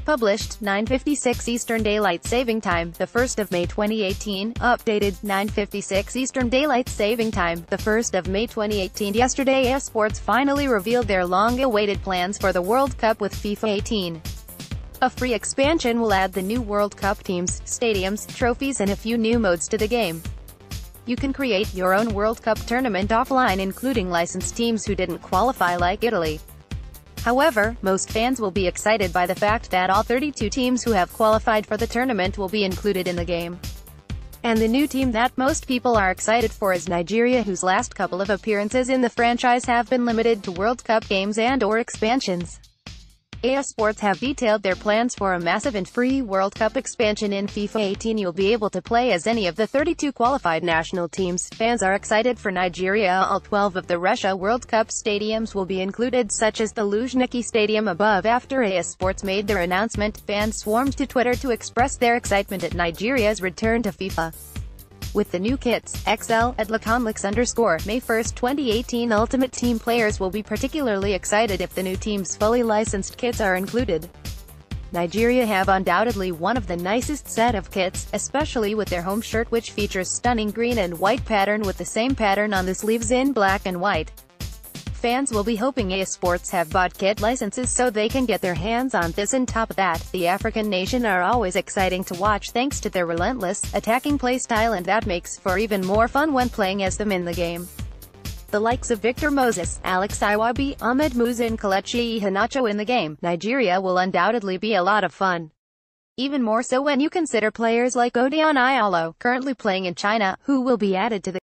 Published, 9:56 Eastern Daylight Saving Time, the 1st of May 2018. Updated, 9:56 Eastern Daylight Saving Time, the 1st of May 2018. Yesterday, EA Sports finally revealed their long-awaited plans for the World Cup with FIFA 18. A free expansion will add the new World Cup teams, stadiums, trophies and a few new modes to the game. You can create your own World Cup tournament offline, including licensed teams who didn't qualify like Italy. However, most fans will be excited by the fact that all 32 teams who have qualified for the tournament will be included in the game. And the new team that most people are excited for is Nigeria, whose last couple of appearances in the franchise have been limited to World Cup games and/or expansions. EA Sports have detailed their plans for a massive and free World Cup expansion in FIFA 18. You'll be able to play as any of the 32 qualified national teams. Fans are excited for Nigeria. All 12 of the Russia World Cup stadiums will be included, such as the Luzhniki Stadium above. After EA Sports made their announcement, fans swarmed to Twitter to express their excitement at Nigeria's return to FIFA. With the new kits, XL, at @laconlix_May 1, 2018, Ultimate Team players will be particularly excited if the new team's fully licensed kits are included. Nigeria have undoubtedly one of the nicest set of kits, especially with their home shirt, which features stunning green and white pattern with the same pattern on the sleeves in black and white. Fans will be hoping EA Sports have bought kit licenses so they can get their hands on this. On top of that, the African nation are always exciting to watch thanks to their relentless, attacking playstyle, and that makes for even more fun when playing as them in the game. The likes of Victor Moses, Alex Iwobi, Ahmed Musa and Kelechi Iheanacho in the game, Nigeria will undoubtedly be a lot of fun. Even more so when you consider players like Odion Ayalo, currently playing in China, who will be added to the